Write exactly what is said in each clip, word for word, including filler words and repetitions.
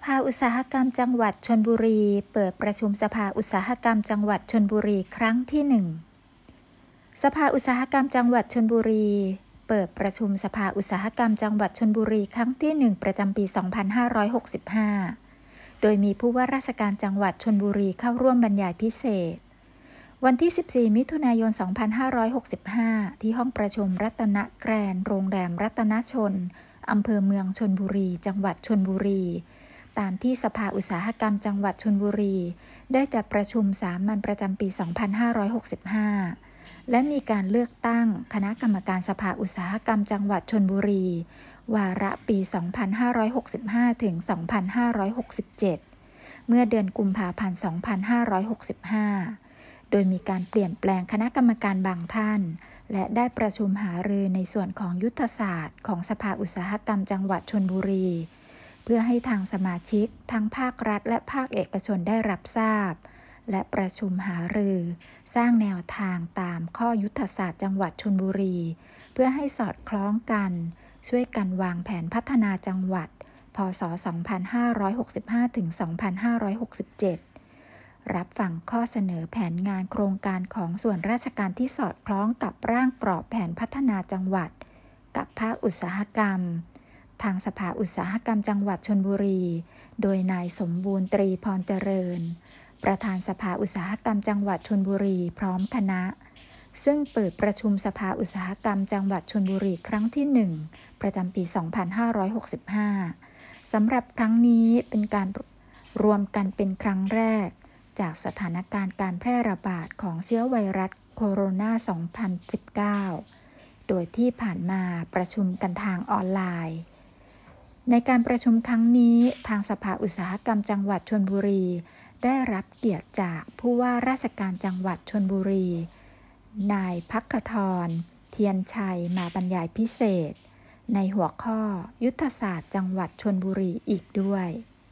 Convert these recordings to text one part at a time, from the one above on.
าอุตสาหกรรมจังหวัดชลบุรีเปิดประชุมสภาอุตสาหกรรมจังหวัดชลบุรีครั้งที่หนึ่งสภาอุตสาหกรรมจังหวัดชลบุรีเปิดประชุมสภาอุตสาหกรรมจังหวัดชลบุรีครั้งที่หนึ่งประจำปี สองพันห้าร้อยหกสิบห้า โดยมีผู้ว่าราชการจังหวัดชลบุรีเข้าร่วมบรรยายพิเศษวันที่ สิบสี่ มิถุนายน สองพันห้าร้อยหกสิบห้า ที่ห้องประชุมรัตนแกรนด์โรงแรมรัตนชลอำเภอเมืองชลบุรีจังหวัดชลบุรีตามที่สภาอุตสาหกรรมจังหวัดชลบุรีได้จัดประชุมสามัญประจำปี สองพันห้าร้อยหกสิบห้า และมีการเลือกตั้งคณะกรรมการสภาอุตสาหกรรมจังหวัดชลบุรีวาระปี สองพันห้าร้อยหกสิบห้า ถึง สองพันห้าร้อยหกสิบเจ็ด เมื่อเดือนกุมภาพันธ์ สองพันห้าร้อยหกสิบห้า โดยมีการเปลี่ยนแปลงคณะกรรมการบางท่านและได้ประชุมหารือในส่วนของยุทธศาสตร์ของสภาอุตสาหกรรมจังหวัดชลบุรีเพื่อให้ทางสมาชิกทั้งภาครัฐและภาคเอกชนได้รับทราบและประชุมหารือสร้างแนวทางตามข้อยุทธศาสตร์จังหวัดชลบุรีเพื่อให้สอดคล้องกันช่วยกันวางแผนพัฒนาจังหวัดพ.ศ. สองพันห้าร้อยหกสิบห้า ถึง สองพันห้าร้อยหกสิบเจ็ด รับฟังข้อเสนอแผนงานโครงการของส่วนราชการที่สอดคล้องกับร่างกรอบแผนพัฒนาจังหวัดกับภาคอุตสาหกรรมทางสภาอุตสาหกรรมจังหวัดชลบุรีโดยนายสมบูรณ์ตรีพรเจริญประธานสภาอุตสาหกรรมจังหวัดชลบุรีพร้อมคณะซึ่งเปิดประชุมสภาอุตสาหกรรมจังหวัดชลบุรีครั้งที่หนึ่งประจำปี สองพันห้าร้อยหกสิบห้า สำหรับครั้งนี้เป็นการรวมกันเป็นครั้งแรกจากสถานการณ์การแพร่ระบาดของเชื้อไวรัสโคโรนา สองพันสิบเก้า โดยที่ผ่านมาประชุมกันทางออนไลน์ในการประชุมครั้งนี้ทางสภาอุตสาหกรรมจังหวัดชลบุรีได้รับเกียรติจากผู้ว่าราชการจังหวัดชลบุรีนายภัคทรเทียนชัยมาบรรยายพิเศษในหัวข้อยุทธศาสตร์จังหวัดชลบุรีอีกด้วย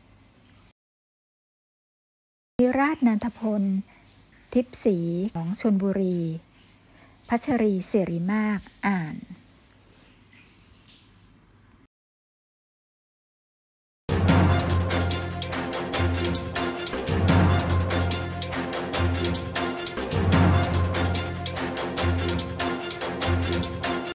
วิราชนันทพลทิพย์ศรีของชลบุรีพัชรีศิริมากอ่าน